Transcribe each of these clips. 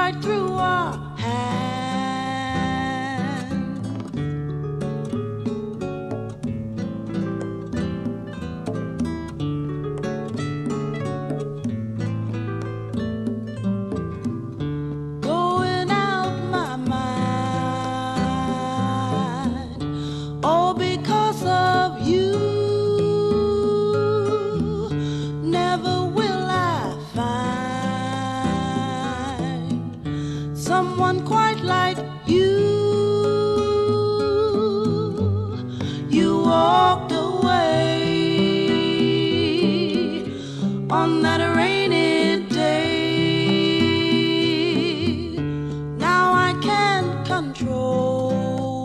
right through our hands. Going out my mind, all because of you. Never will I find someone quite like you. You walked away on that rainy day. Now I can't control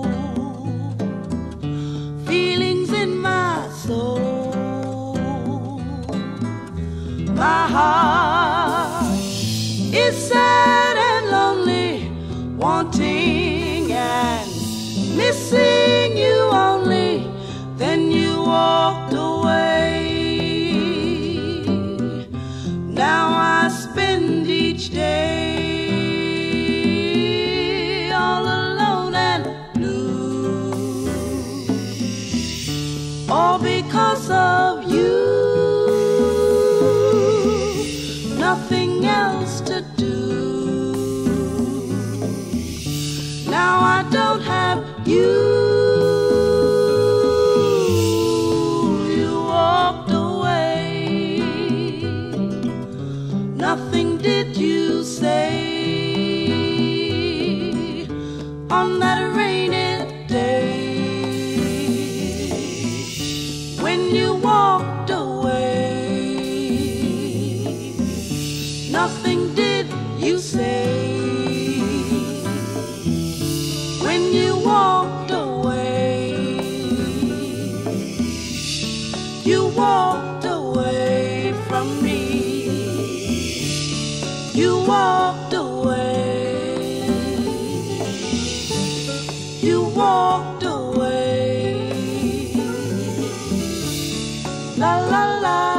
feelings in my soul. My heart is sad and lonely, wanting and missing you only. Then you walked away. Now I spend each day all alone and blue, all because of you. Nothing else to do. Now I don't have you. You walked away. Nothing did you say on that rainy day when you walked away. Nothing did you say when you walked away. You walked away from me. You walked away. You walked away. La la la.